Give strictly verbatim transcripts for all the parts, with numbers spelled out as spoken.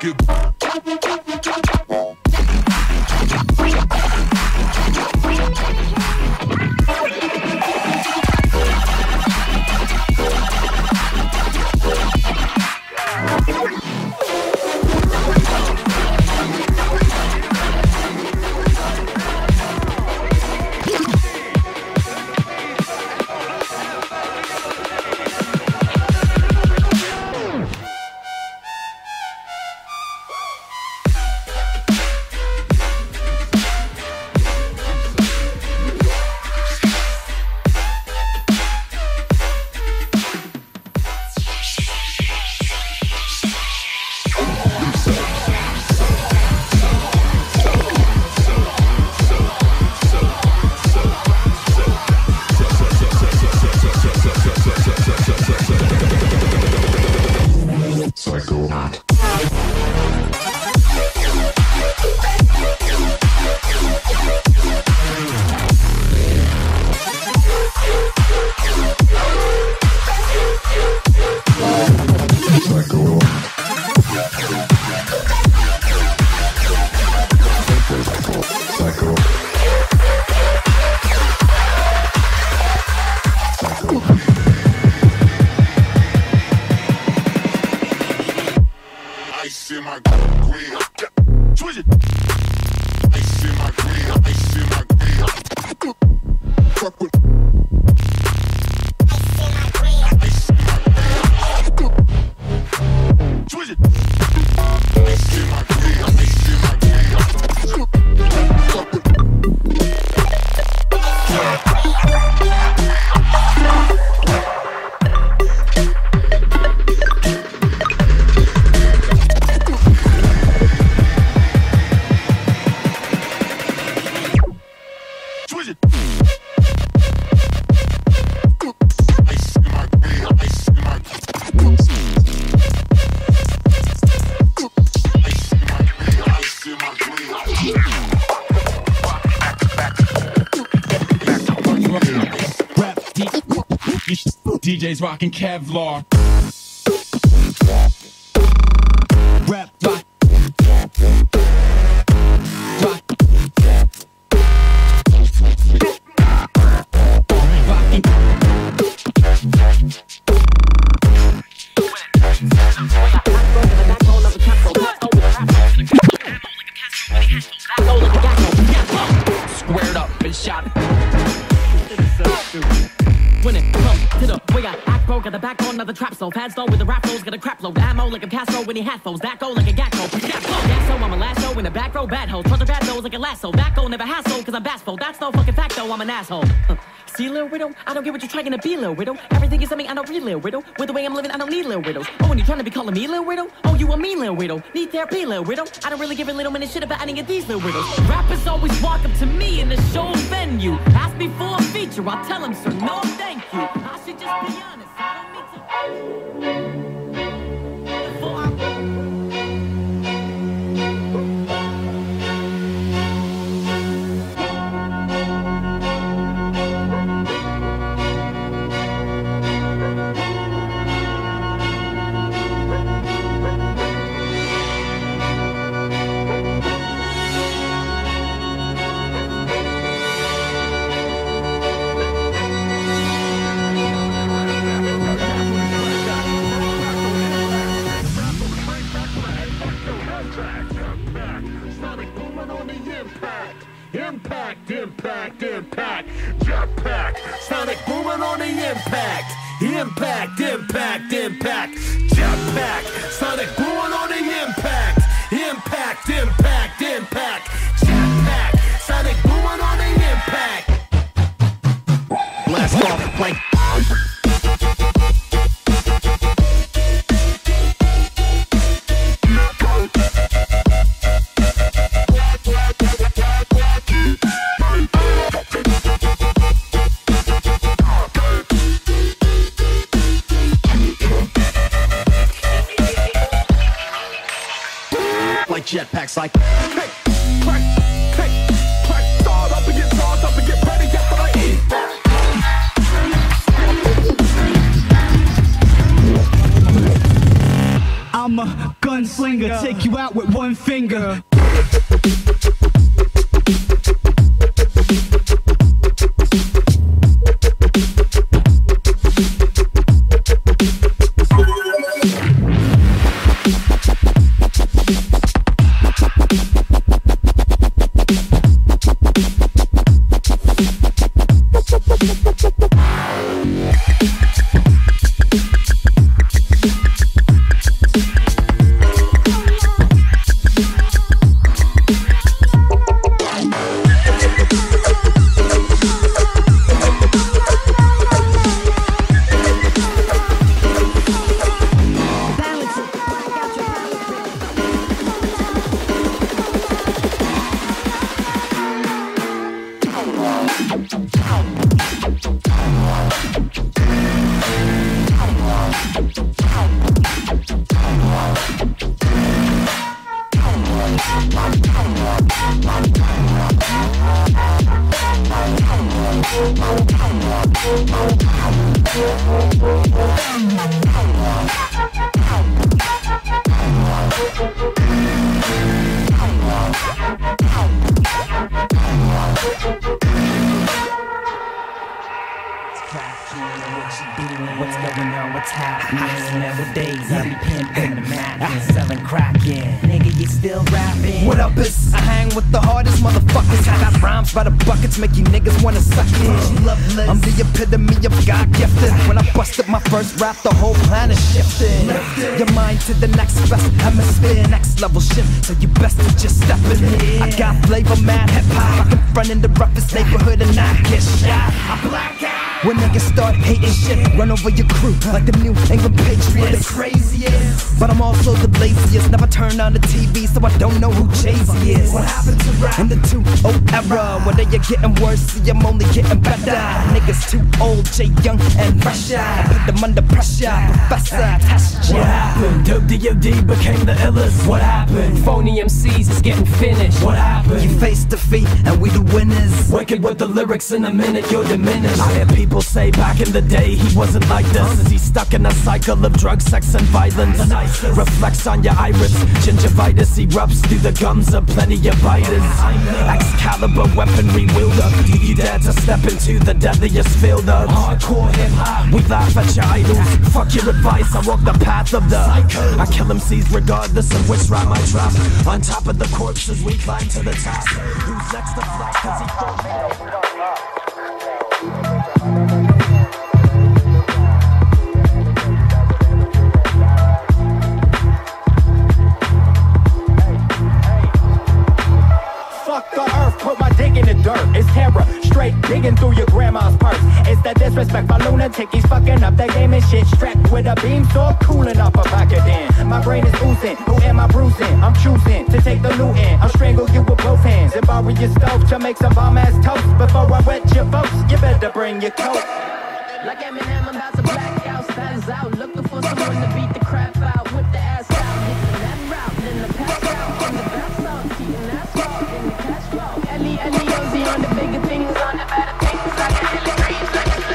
get. D Js rockin' Kevlar. Rap rock. Rock. Rockin'. Squared up and shot. When it comes to the way I act, bro, got the backbone of the trap soul. Pad slow with the rap flows, got a crap load. Ammo like a Castro when he hat foes. That go like a Gacko. Gasso, I'm a lasso in the back row, bad hoe. Trust a bad nose like a lasso. That go never hassle, cause I'm bassful. That's no fucking fact though, I'm an asshole. Uh, see, little widow, I don't get what you're trying to be, little widow. Everything is something I don't read, little widow. With the way I'm living, I don't need little widows. Oh, when you're trying to be calling me little widow? Oh, you a mean little widow. Need therapy, little widow. I don't really give a little minute shit about any of these little widows. Rappers always walk up to me in the show venue. Ask me for a feature, I'll tell them, sir, no thank you. I should just be honest, I don't mean to. Before I... Impact, impact, impact, jetpack, sonic booming on the impact. Impact, impact, impact, jetpack, sonic booming on the impact. Impact, impact, impact, jetpack, sonic booming on the impact. Blast off like. Jetpacks like hey, crack, hey, crack, start up and get started up and get ready, get what I eat. I'm a gunslinger. finger, take you out with one finger. What's going on? What's happening nowadays? I be pimping the Mac, selling crack, yeah. Nigga, you still rapping? What up, is I hang with the hardest motherfuckers. I got rhymes by the buckets, make you niggas wanna suck it. I'm the epitome of God gifted. When I busted my first rap, the whole planet shifted. Your mind to the next best hemisphere, next level shift. So you best to just step in it. I got flavor, mad hip hop. I can front in the roughest neighborhood and not get shot. I black out. When niggas start hating shit, run over your crew like the New England Patriots. The craziest, but I'm also the laziest. Never turn on the T V, so I don't know who Jay-Z is. What happened to rap in the two oh era? When they are getting worse, see I'm only getting better. Niggas too old, Jay Young and fresher. I put them under pressure, Professor, test ya. What happened? Dope D O D became the illest. What happened? Phony M Cs is getting finished. What happened? You face defeat and we the winners. Wicked with the lyrics, in a minute you're diminished. I hear people say back in the day he wasn't like this. Is he stuck in a cycle of drugs, sex and violence? Reflects on your iris, gingivitis erupts through the gums of plenty of biters. Excalibur weaponry wielder, do you dare to step into the deadliest field of hardcore hip hop? We laugh at your idols, fuck your advice, I walk the path of the psycho. I kill M Cs regardless of which rhyme I drop. On top of the corpses we climb to the top. Who's next to fly cause he thought me? Fuck the earth, put my dick in the dirt. It's terror, straight digging through your grandma's purse. It's that disrespectful lunatic, he's fucking up that game and shit. Strapped with a beam sword, cooling off a pocket in. My brain is oozing, who am I bruising? I'm choosing to take the loot in. I'll strangle you with both hands and borrow your stove to make some bomb ass toast. Before I wet your folks, you better bring your coat. Like Eminem, I'm about to black out, stands out, looking for someone to beat the crap out, whip the ass out, hit that route, then the pass out, from the bounce out, cheating asphalt, in the cash flow. Ellie, Ellie, Ozzy on the bigger things, on the better things, like a Ellie Breeze, like a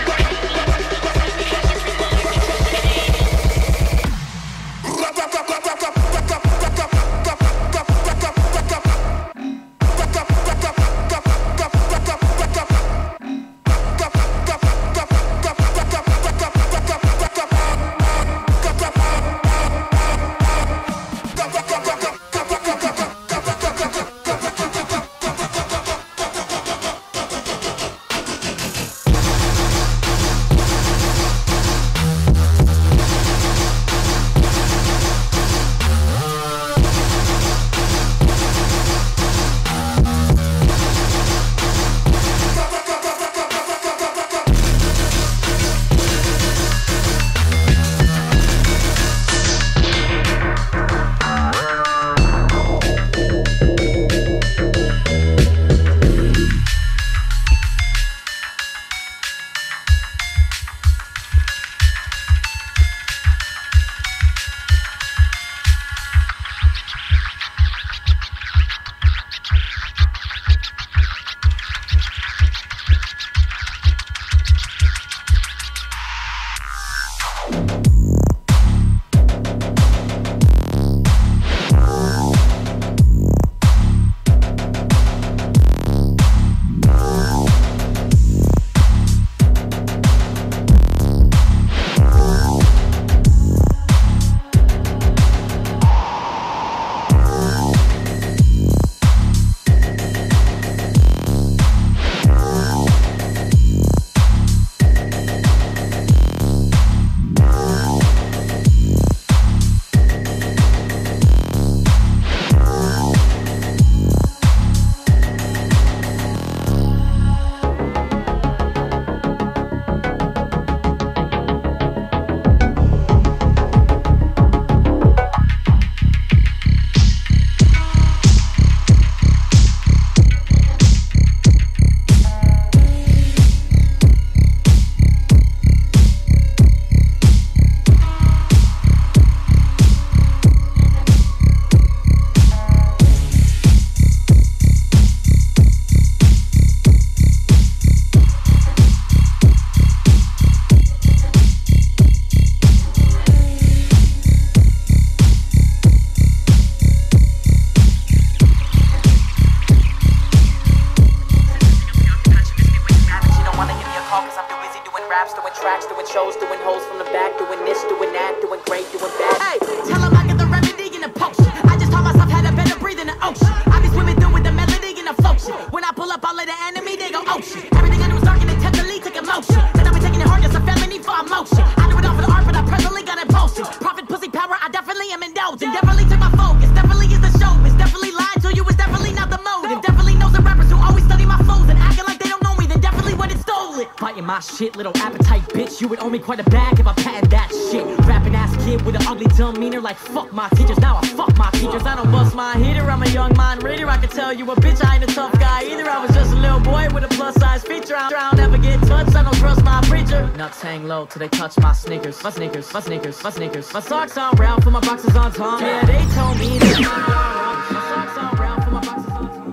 raps, doing tracks, doing shows, doing hoes from the back, doing this, doing that, doing great, doing bad. Hey, tell them I got the remedy in a potion. I just taught myself how to better breathe in the ocean. I be swimming through with the melody in a float. When I pull up all of the enemy, they go, oh shit. Everything I do is dark and intentionally took emotion. Cause I be taking it hard, just a felony for emotion. I do it all for the art, but I presently got impulsion. Profit, pussy, power, I definitely am indulgent. Definitely took my focus, definitely is the show. It's definitely lied to you, it's definitely not the motive. Definitely knows the rappers who always study my flows and acting like they don't know me, then definitely when it's stolen. Biting my shit, little appetite, bitch. You would owe me quite a bag if I patented that shit. Rapping ass kid with an ugly demeanor, like fuck my teachers. Now I fuck my teachers. I don't bust my heater, I'm a young mind reader. I can tell you a bitch, I ain't a tough guy either. I was just a little boy with a plus size feature. I don't never get touched, I don't trust my preacher. Nuts hang low till they touch my sneakers. My sneakers, my sneakers, my sneakers. My socks on round for my boxes on Tom. Yeah, they told me that my socks on round for my boxes on Tom.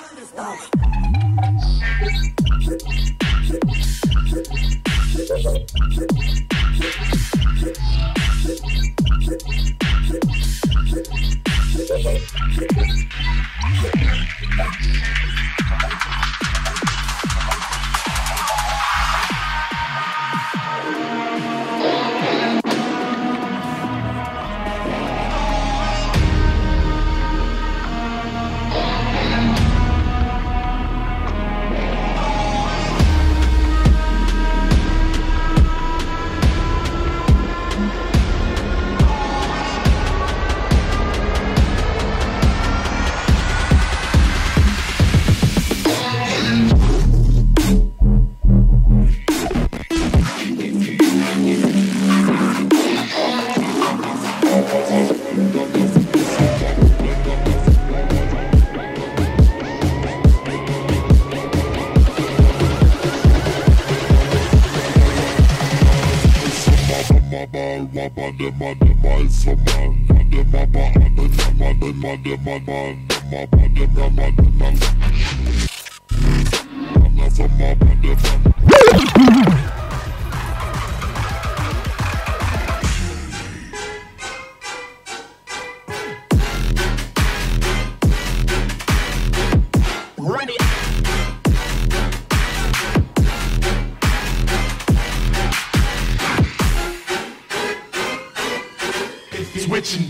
Switching.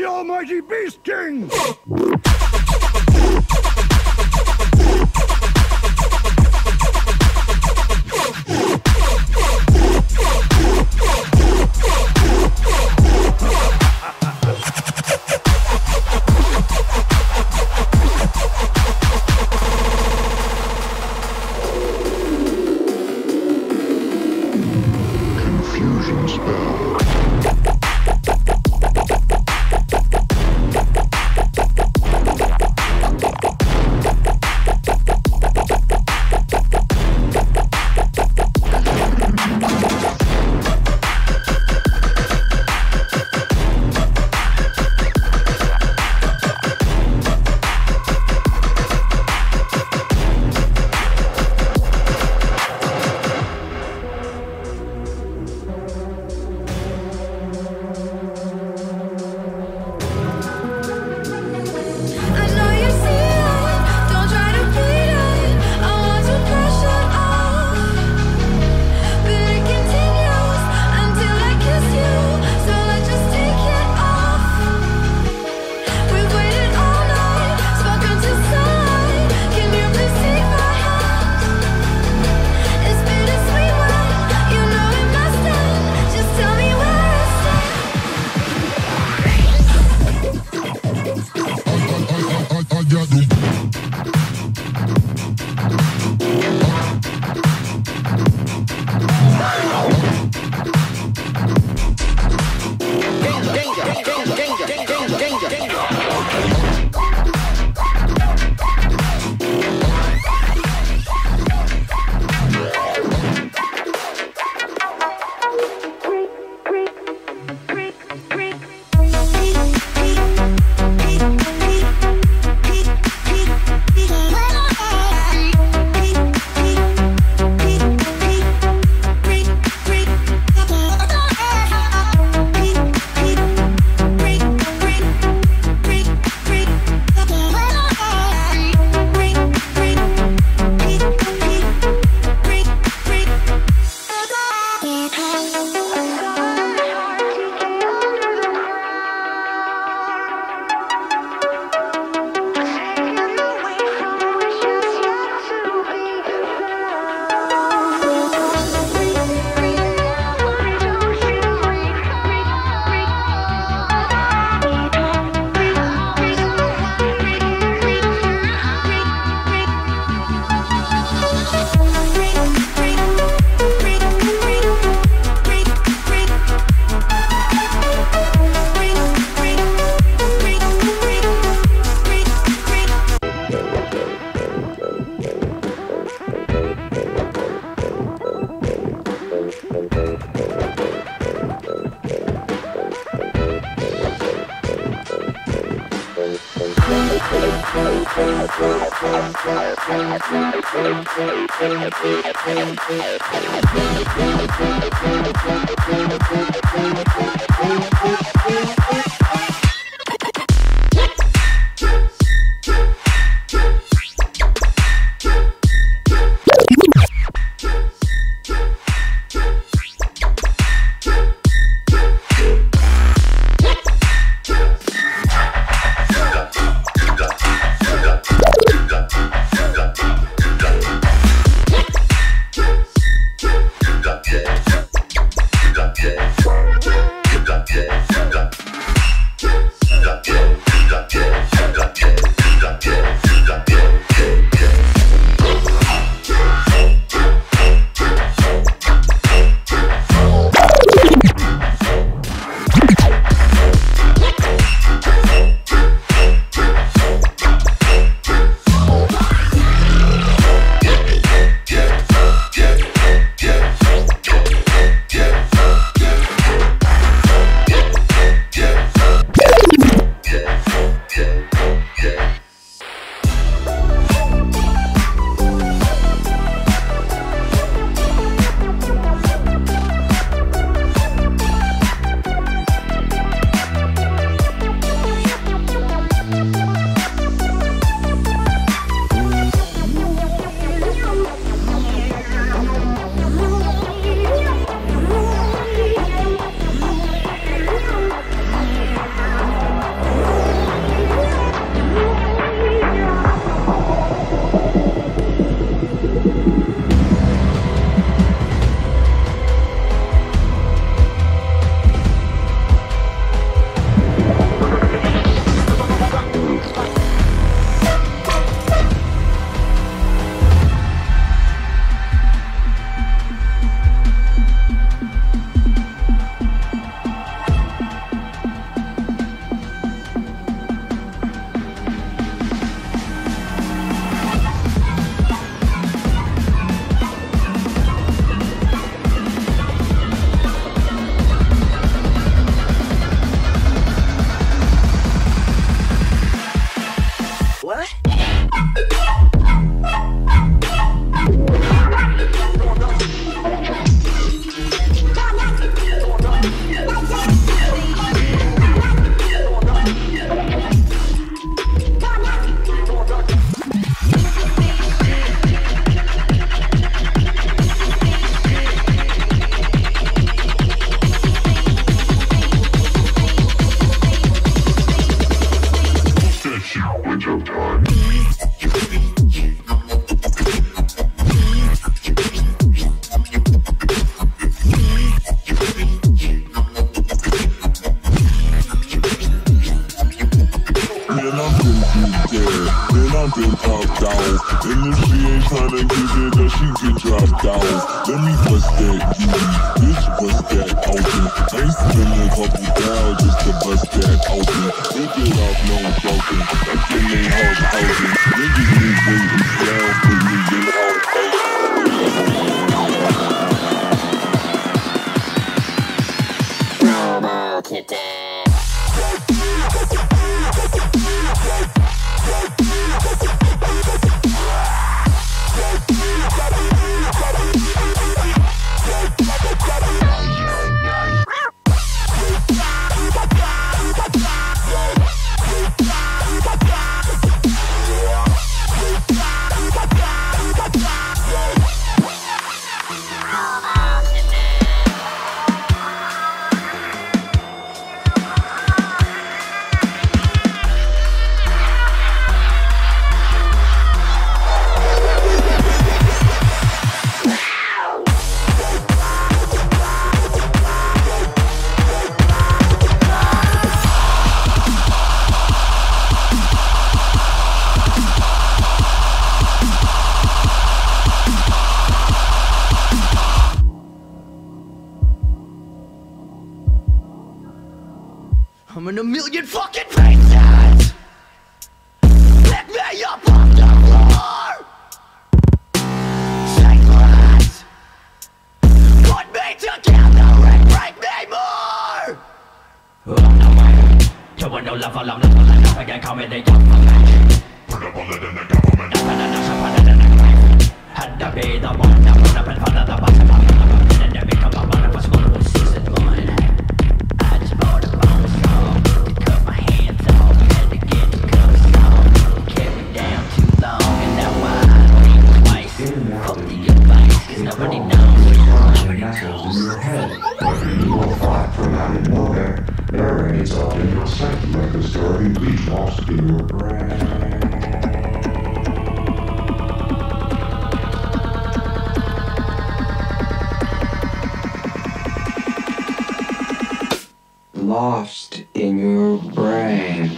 Beast King! got no. and I'm dead. Then I've been popped out. And if she ain't tryna give it up, she get dropped out. Let me bust that beauty, bitch, bust that open. I ain't spending a couple down just to bust that open. Take it off, no joking. That thing ain't hard housing. Niggas been waiting down for me in hard housing. Promo today. I'm in a million fucking pieces. Pick me up off the floor. Shake glass. Put me together and break me more. Along the way, you want no love along the line. Up again, call me the government. Put a bullet in the government. Up and a shot in the grave. Had to be the one that run up in front of the bus. And then become a one of us going to season one. I just bought a bone song. Cut my hands off. Had to get the cuffs off. Kept me down too long. And now I don't think twice. Fuck the advice, cause nobody knows. Nobody knows your head. But you will fight from out of nowhere. Buried up in your psyche like a dirty leech lost in your brain. Lost in your brain.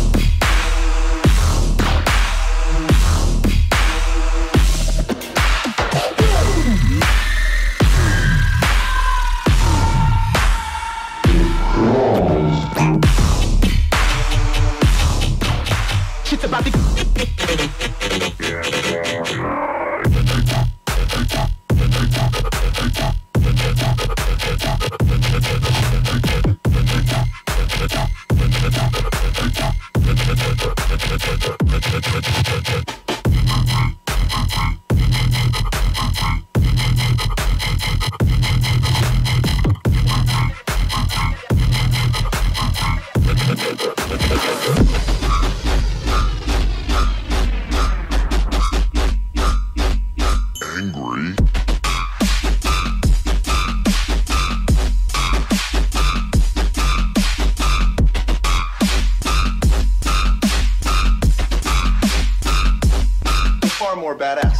Shit's about to Angry. Far more badass.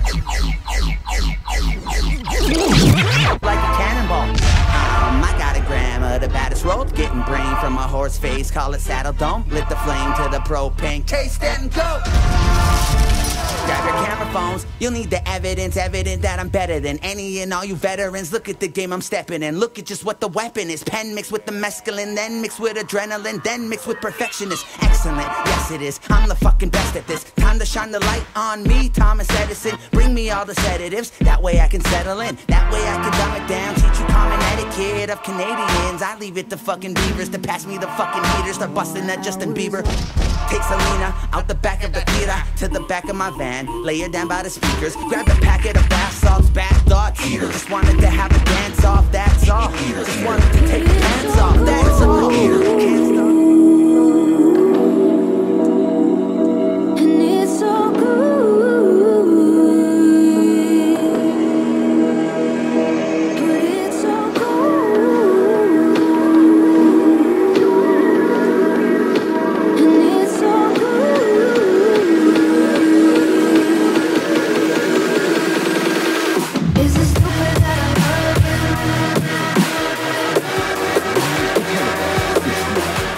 Like a cannonball. Um, I got a gram of the baddest rope. Getting brain from my horse face, call it saddle dome. Lit the flame to the propane, taste it and go. Grab your camera phones, you'll need the evidence, evident that I'm better than any and all you veterans. Look at the game I'm stepping in, look at just what the weapon is. Pen mixed with the mescaline, then mixed with adrenaline, then mixed with perfectionist. Excellent, yes it is, I'm the fucking best at this. Time to shine the light on me, Thomas Edison. Bring me all the sedatives, that way I can settle in. That way I can dumb it down, teach you common etiquette of Canadians. I leave it to fucking beavers to pass me the fucking meters. Start busting that Justin Bieber. Take Selena out the back of the theater to the back of my van, lay her down by the speakers, grab a packet of bath salts, bad thoughts. Just wanted to have a dance off, that's all. Just wanted to take the pants off, that's all. Can't stop. And it's so good. But it's so good. And it's so good. Is it stupid that I'm hurting?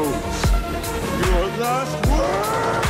knows your last word?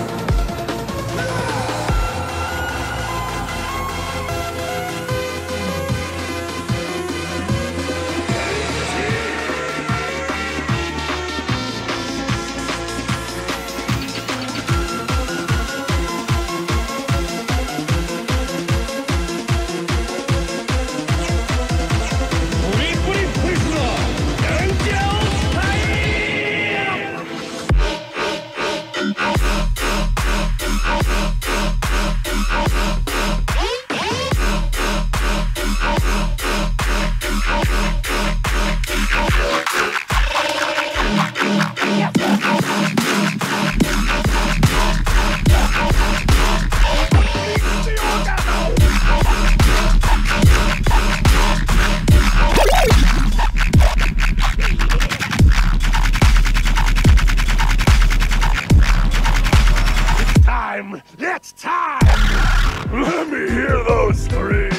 It's time! Let me hear those screams!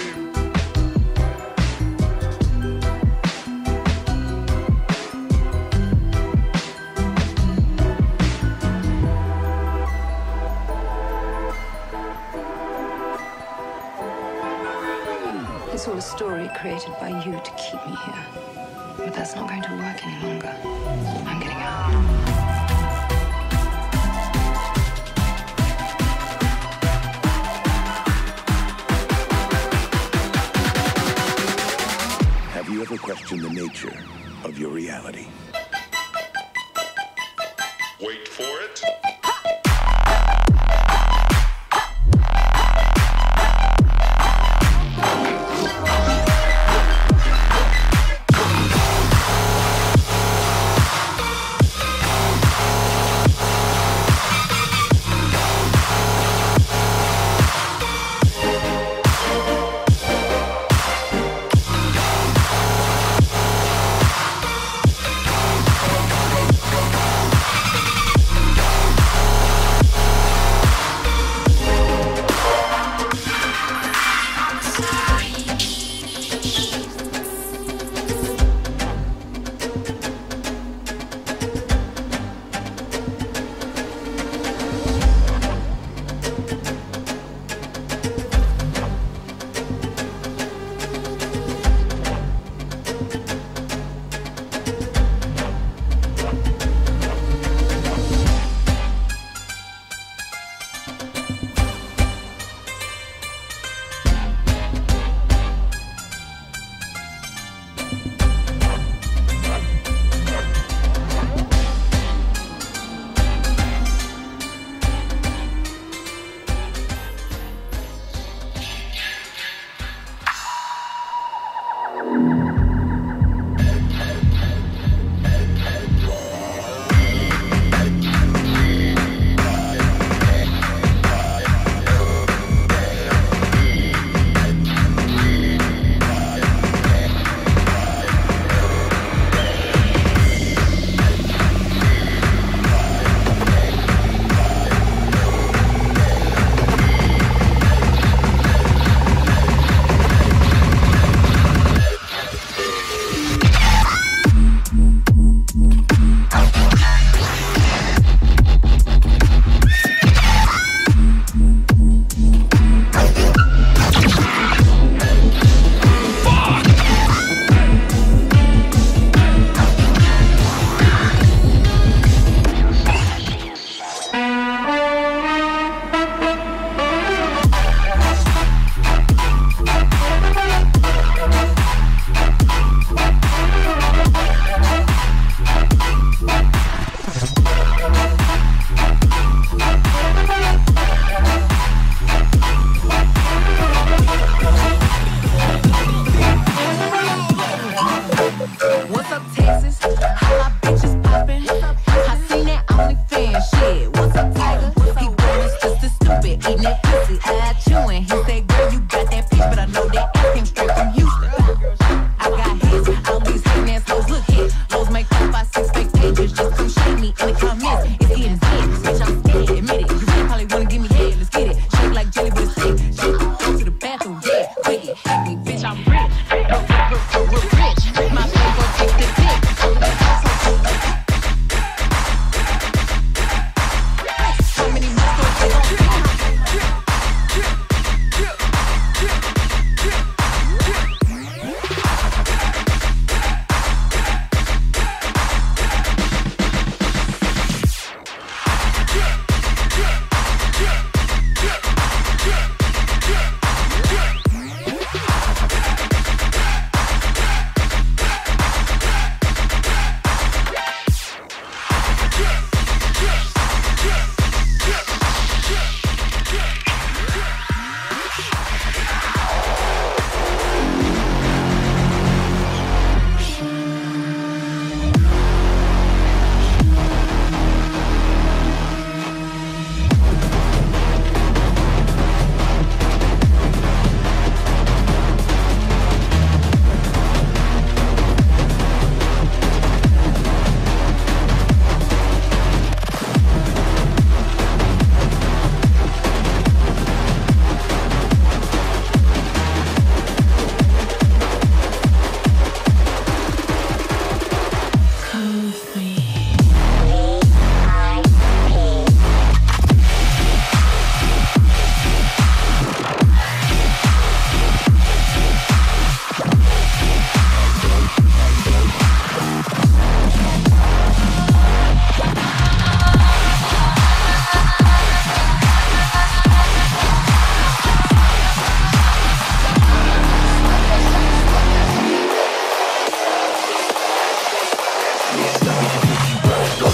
It's all a story created by you to keep me here. But that's not going to work any longer. I'm getting out. Have you ever questioned the nature of your reality? Wait for it.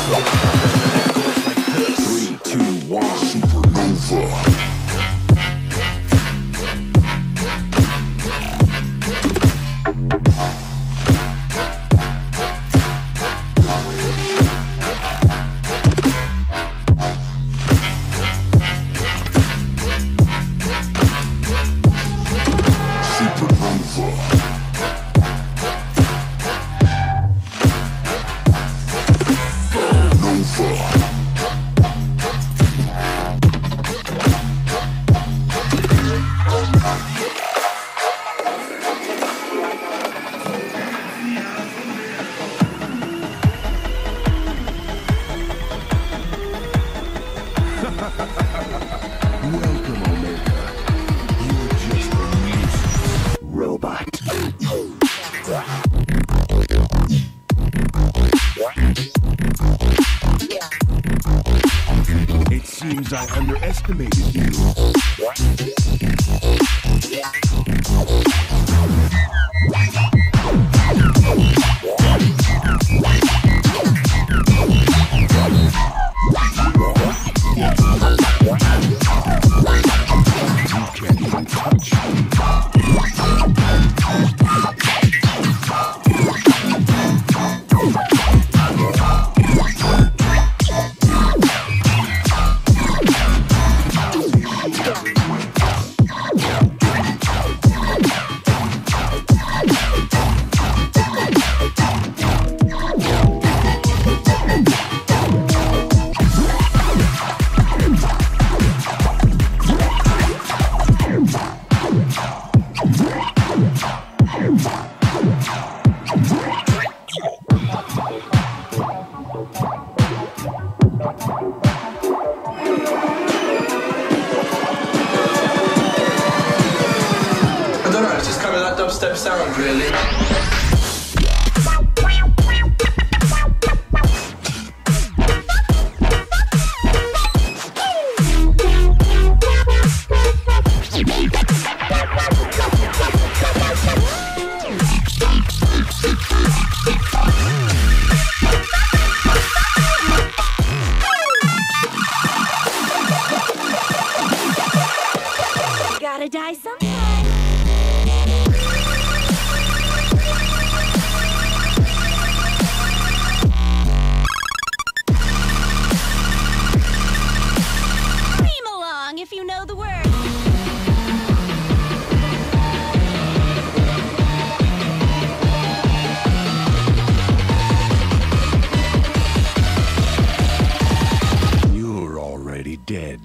Three, two, one, supernova. Welcome, Omega. You're just a nuisance robot. It seems I underestimated you. Dubstep sound, really. Gotta die sometime. If you know the word. You're already dead.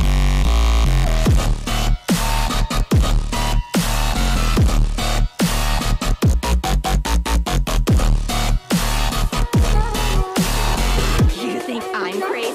You think I'm crazy?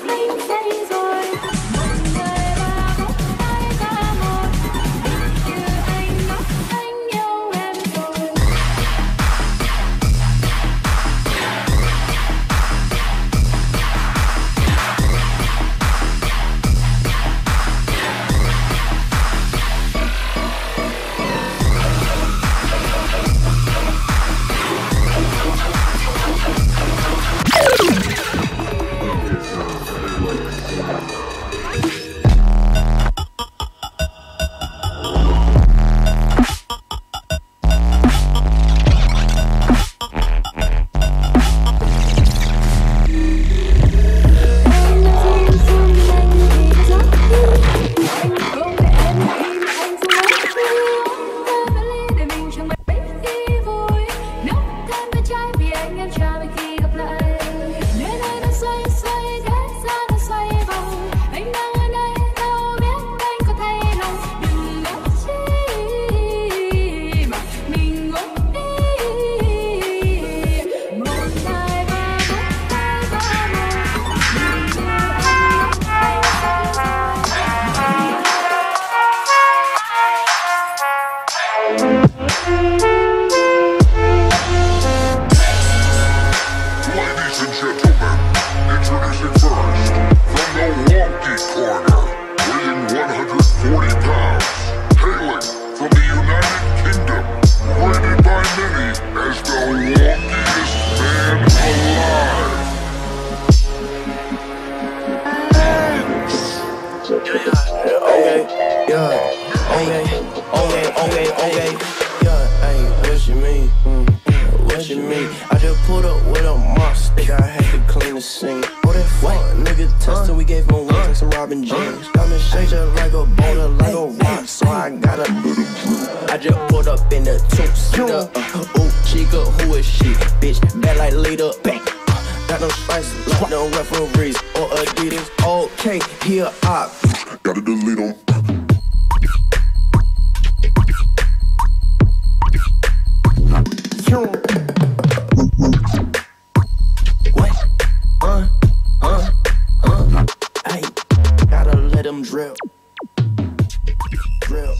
Like Yeah, okay, okay, okay, okay. Yeah, hey, what you mean? Mm. What you mean? I just pulled up with a mop stick, I had to clean the scene. Oh, that fuck nigga tested, we gave him a wings and some Robin jeans. Got me shaking like a boulder, like a rock, so I gotta. I just pulled up in the two-seater. Uh, ooh, chica, who is she? Bitch, bad like leader. Bang. Uh, got no stripes like no referees or Adidas. Okay, here I gotta delete them. What? Uh, uh, uh. Hey, gotta let them drip. Drip.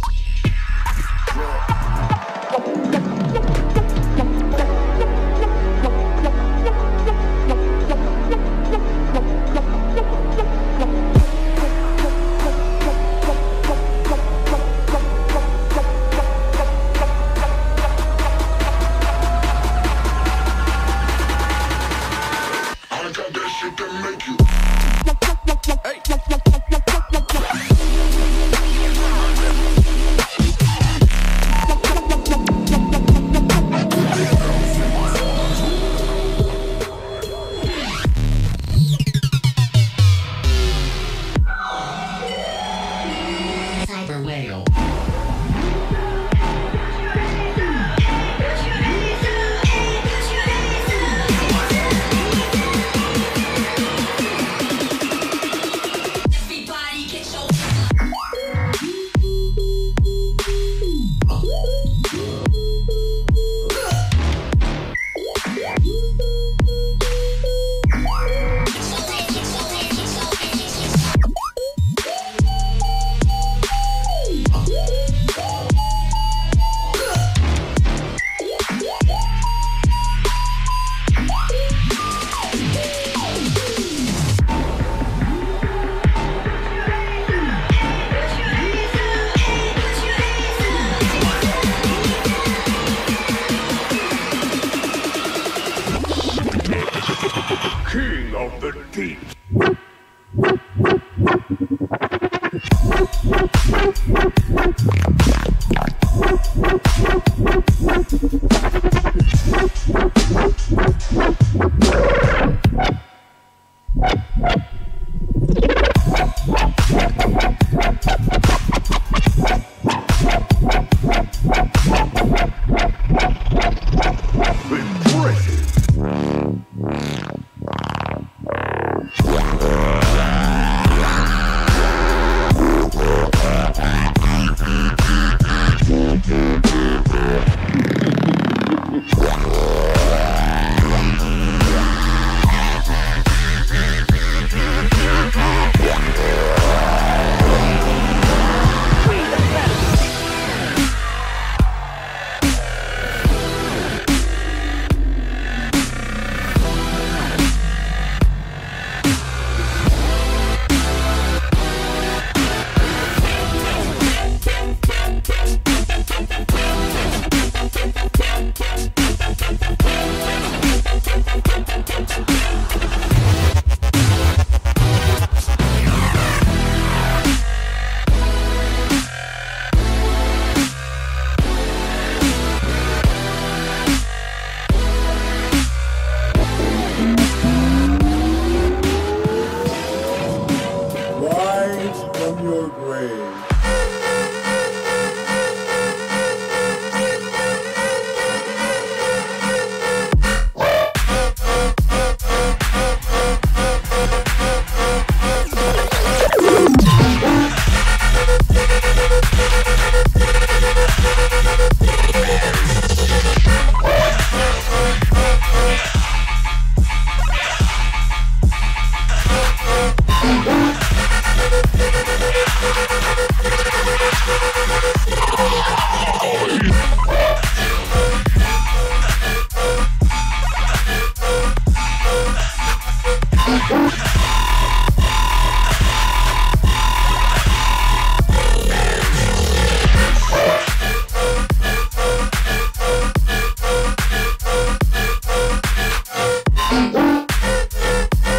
King of the deep.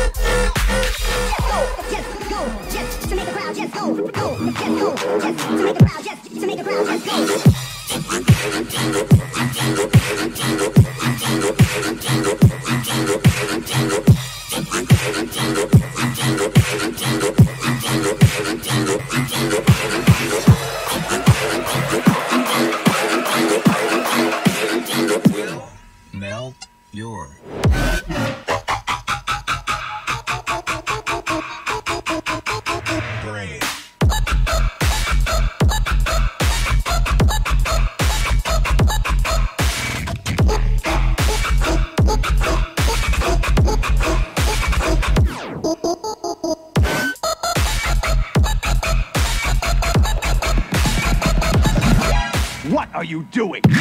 Just go, just to make the crowd just go, go, just go, just to make you do it.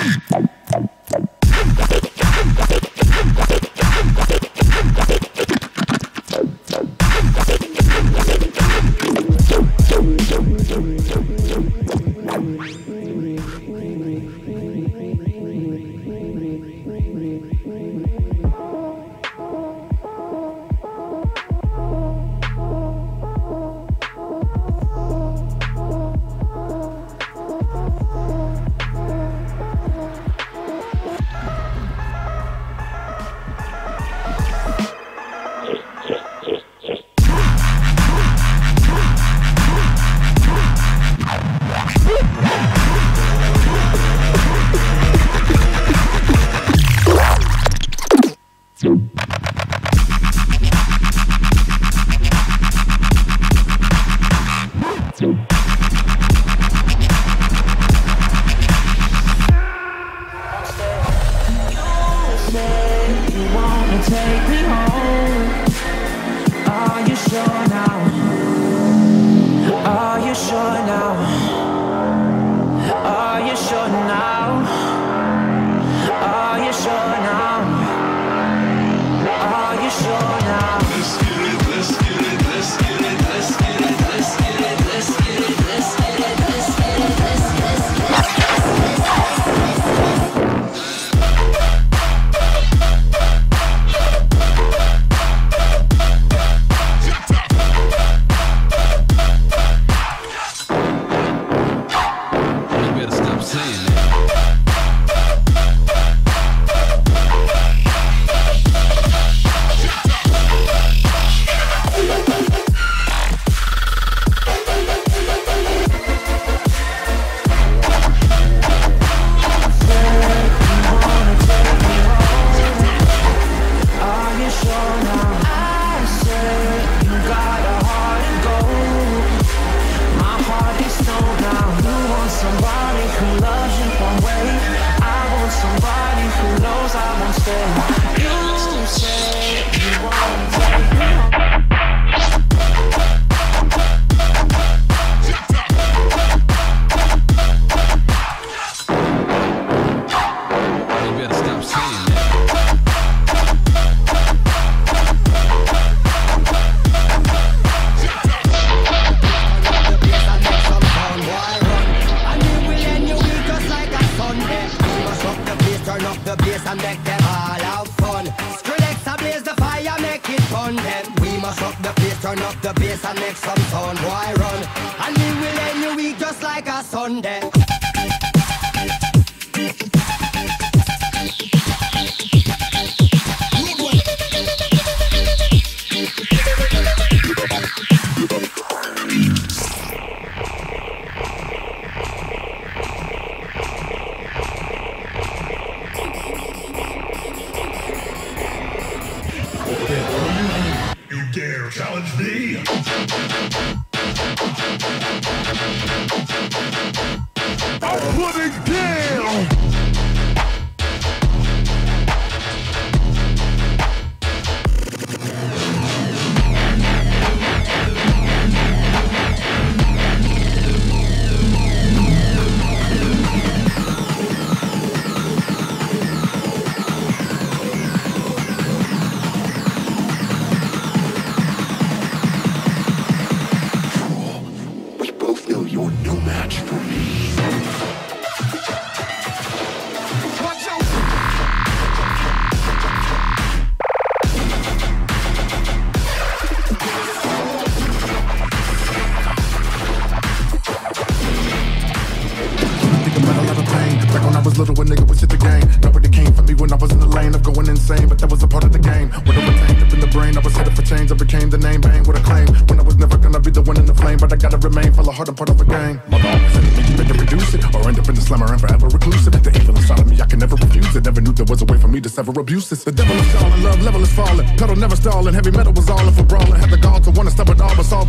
Ever abuses. The devil is calling, love level is falling. Pedal never stalling, heavy metal was all in for brawling. Had the gall to wanna stop it all, but saw balling.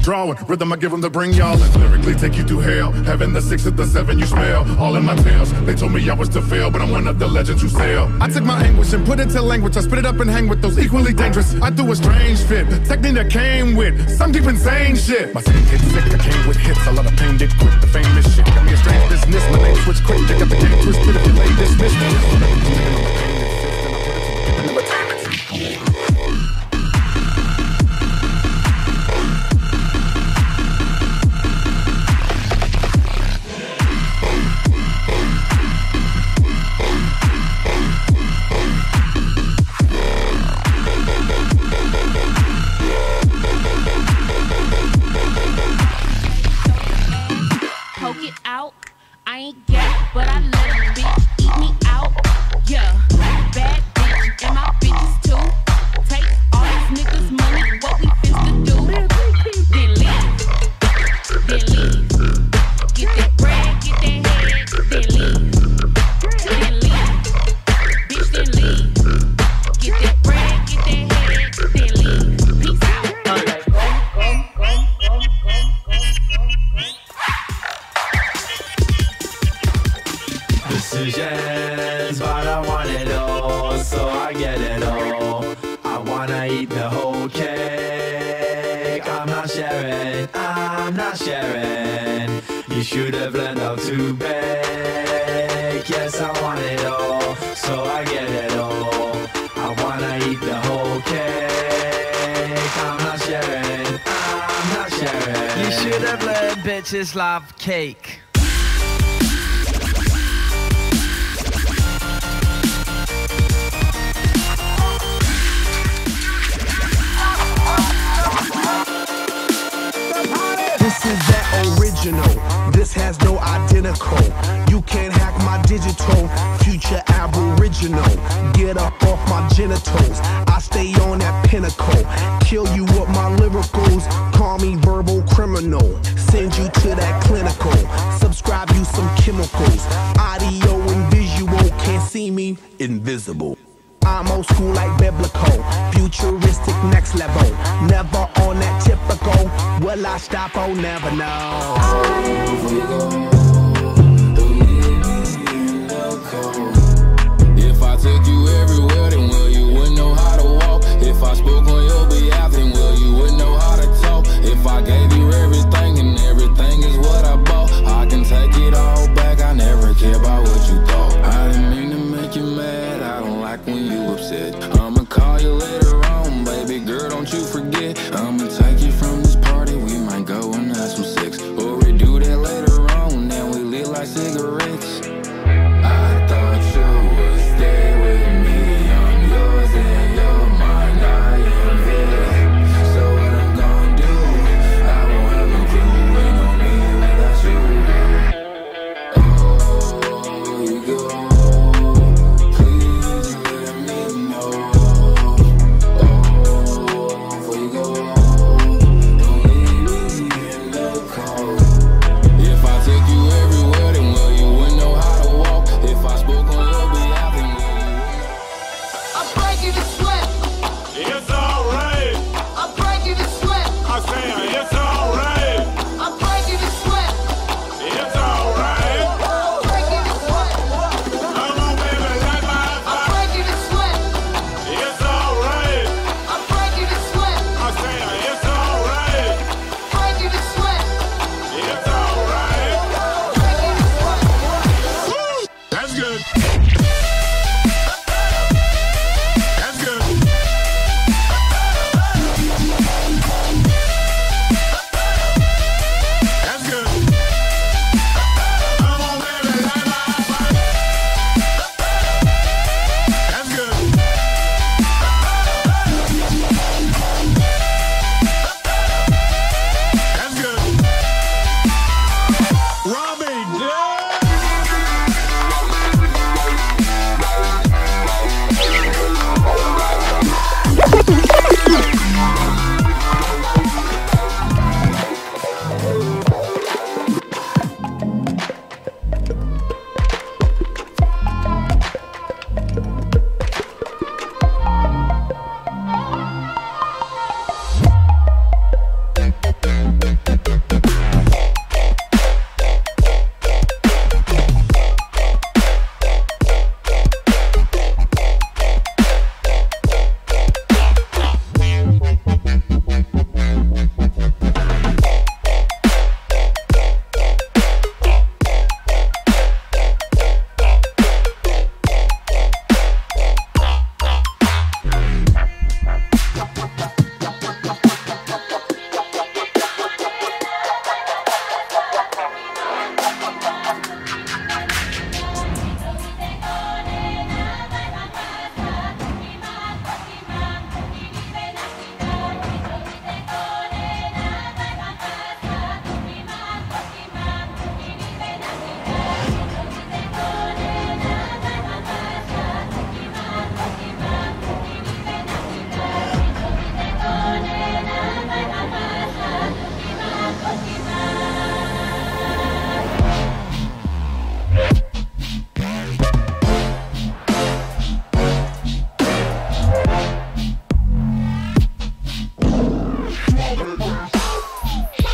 Drawing rhythm, I give them to bring y'all and lyrically take you through hell. Having the six at the seven, you smell all in my tales. They told me I was to fail, but I'm one of the legends who sail. I took my anguish and put it to language. I spit it up and hang with those equally dangerous. I do a strange fit, technique that came with some deep insane shit. My skin gets sick, I came with hits. A lot of pain did quit. The famous shit got me a strange business. My name switched quick, they got the game twisted. If you lay dismissed, poke it out. I ain't gay, but I let a bitch eat me out. Yeah, bad bitch, and my bitches too. Take all these niggas' money, what we finna do? Then leave, then leave. Get that bread, get that head, then leave, then leave. Bitch, then leave. Get that bread, get that head, then leave. Peace out. Decisions, but I want it all, so I get it all. I wanna eat the whole cake. I'm not sharing, I'm not sharing. You should have learned how to bake. Yes, I want it all, so I get it all. I wanna eat the whole cake. I'm not sharing, I'm not sharing. You should have learned bitches love cake. This is that original, this has no identical. You can't hack my digital, future aboriginal. Get up off my genitals, I stay on that pinnacle. Kill you with my lyricals, call me verbal criminal. Send you to that clinical, subscribe you some chemicals. Audio and visual, can't see me, invisible. I'm old school like biblical, futuristic next level. Never on that typical, will I stop? Oh, never know. If I took you everywhere, then well, you wouldn't know how to walk. If I spoke on your behalf, then well, you wouldn't know how to talk. If I gave you everything, and everything is what I bought, I can take it all back, I never care about what you thought. I didn't mean to make you mad, I don't like when you upset. I'ma call you later on, baby girl, don't you forget. I'ma take you from this party, we might go and have some sex. Or we do that later on, then we lit like cigarettes. I thought you would stay with me, I'm yours and you're mine, I am this. So what I'm gonna do, I won't have a clue, ain't no me without you. Oh, you go. Please let me know. Oh, before you go.